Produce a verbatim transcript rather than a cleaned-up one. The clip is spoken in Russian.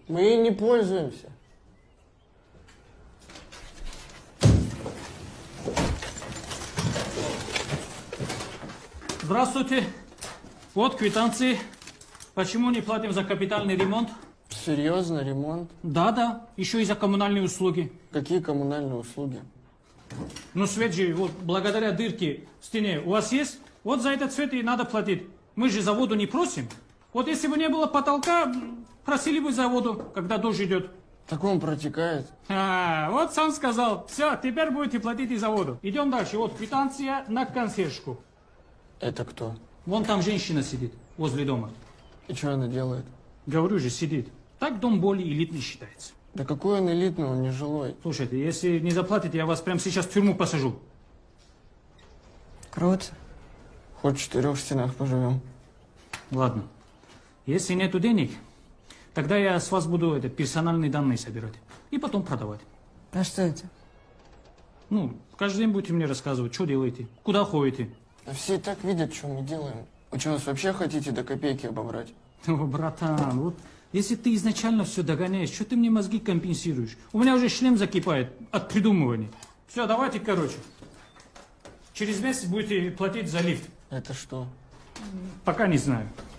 Мы ей не пользуемся. Здравствуйте. Вот квитанции. Почему не платим за капитальный ремонт? Серьезно, ремонт? Да, да. Еще и за коммунальные услуги. Какие коммунальные услуги? Ну, свет же, вот благодаря дырке в стене у вас есть? Вот за этот свет и надо платить. Мы же за воду не просим. Вот если бы не было потолка, просили бы за воду, когда дождь идет. Так он протекает. А, вот сам сказал. Все, теперь будете платить и за воду. Идем дальше. Вот квитанция на консьержку. Это кто? Вон там женщина сидит, возле дома. И что она делает? Говорю же, сидит. Так дом более элитный считается. Да какой он элитный, он не жилой. Слушайте, если не заплатите, я вас прямо сейчас в тюрьму посажу. Круто. Хоть в четырех стенах поживем. Ладно. Если нету денег, тогда я с вас буду это, персональные данные собирать. И потом продавать. А что это? Ну, каждый день будете мне рассказывать, что делаете, куда ходите. Да все и так видят, что мы делаем. Вы что, нас вообще хотите до копейки обобрать? О, братан, вот если ты изначально все догоняешь, что ты мне мозги компенсируешь? У меня уже шлем закипает от придумывания. Все, давайте, короче. Через месяц будете платить за лифт. Это что? Пока не знаю.